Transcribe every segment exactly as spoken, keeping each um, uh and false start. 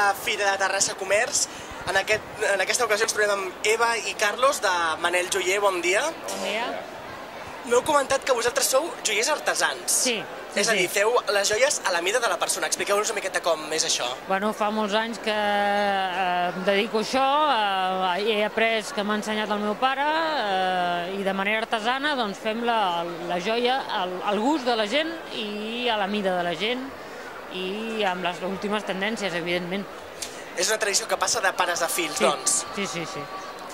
la Fira de Terrassa Comerç. En, aquest, en aquesta ocasió ens trobem amb Eva i Carlos de Manel Joier. Bon dia. Bon dia. M'heu comentat que vosaltres sou joiers artesans. Sí. sí És a dir, sí. feu les joies a la mida de la persona. Expliqueu-nos una miqueta com és això. Bueno, fa molts anys que eh, em dedico a això, eh, he après que m'ha ensenyat el meu pare eh, i de manera artesana doncs, fem la, la joia al, al gust de la gent i a la mida de la gent i amb les últimes tendències, evidentment. És una tradició que passa de pares a fills, Sí, doncs. sí, sí, sí.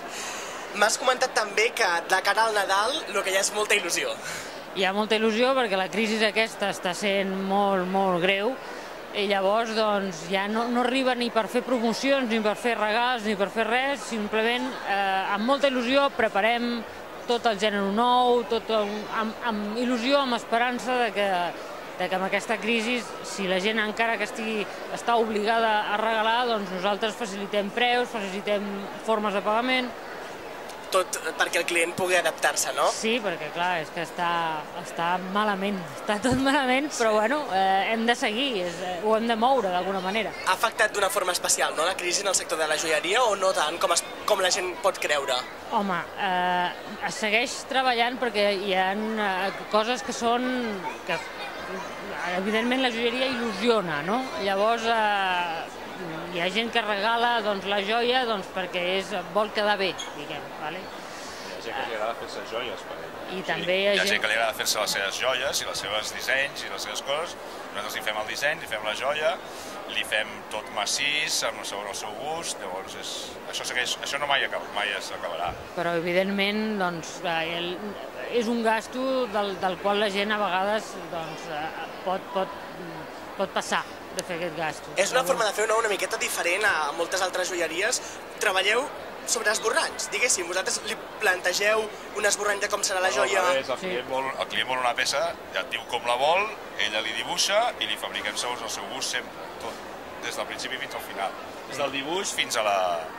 M'has comentat també que de cara al Nadal el que hi ha és molta il·lusió. Hi ha molta il·lusió perquè la crisi aquesta està sent molt, molt greu i llavors doncs, ja no, no arriba ni per fer promocions, ni per fer regals, ni per fer res, simplement eh, amb molta il·lusió preparem tot el gènere nou, tot el, amb, amb il·lusió, amb esperança de que, de que amb aquesta crisi, si la gent encara que estigui, està obligada a regalar, doncs nosaltres facilitem preus, facilitem formes de pagament. Tot perquè el client pugui adaptar-se, no? Sí, perquè clar, és que està, està malament, està tot malament, però bueno, eh, hem de seguir, és, eh, ho hem de moure d'alguna manera. Ha afectat d'una forma especial, no?, la crisi en el sector de la joieria o no tant com, es, com la gent pot creure? Home, eh, es segueix treballant perquè hi ha eh, coses que són... que evidentment la joieria il·lusiona, no? Llavors eh, hi ha gent que regala doncs, la joia doncs, perquè és, vol quedar bé, diguem. Vale? Hi ha gent que li agrada fer-se joies per ell. I també hi ha, hi ha gent gent que li agrada fer-se les seves joies i els seus dissenys i les seves coses. Nosaltres li fem el disseny, li fem la joia, li fem tot massís, amb el seu, el seu gust, llavors és, això, segueix, això no mai, acaba, mai s'acabarà. Però evidentment doncs, el, és un gasto del, del qual la gent a vegades doncs, pot, pot, pot passar de fer aquest gasto. És una forma de fer una, una miqueta diferent a moltes altres joieries. Treballeu sobre esborranys, diguéssim, vosaltres li plantegeu un esborrany de com serà la joia? No, el, client vol, el client vol una peça, ja et diu com la vol, ella li dibuixa i li fabriquem segons el seu gust sempre, tot, des del principi fins al final. Des del dibuix fins a la,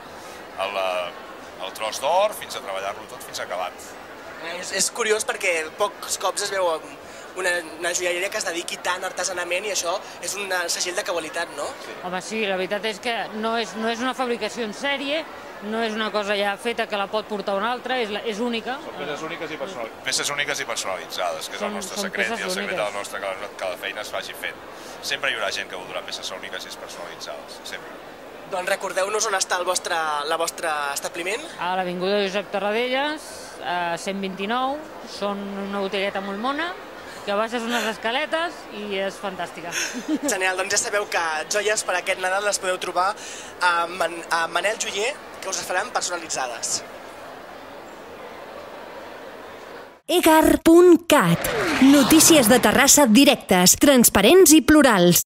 a la, al tros d'or, fins a treballar-lo tot, fins a acabat. És, és curiós perquè pocs cops es veu una, una joieria que es dediqui tan artesanament i això és un segell de qualitat, no? Sí. Home, sí, la veritat és que no és, no és una fabricació en sèrie, no és una cosa ja feta que la pot portar una altra, és, la, és única. Són peces úniques i personalitzades, peces úniques i personalitzades, que és Són, el nostre són secret i el secret úniques. del nostre, que la, que la feina es faci fet. Sempre hi haurà gent que voldrà peces úniques i personalitzades, sempre. Doncs recordeu-nos on està el vostre, la vostre establiment. A l'Avinguda Josep Tarradellas, a cent vint-i-nou, són una botigueta molt mona, que baixes unes escaletes i és fantàstica. Genial, doncs ja sabeu que joies per aquest Nadal les podeu trobar a, Man a Manel Joier, que us les faran personalitzades. egar punt cat. Notícies de Terrassa directes, transparents i plurals.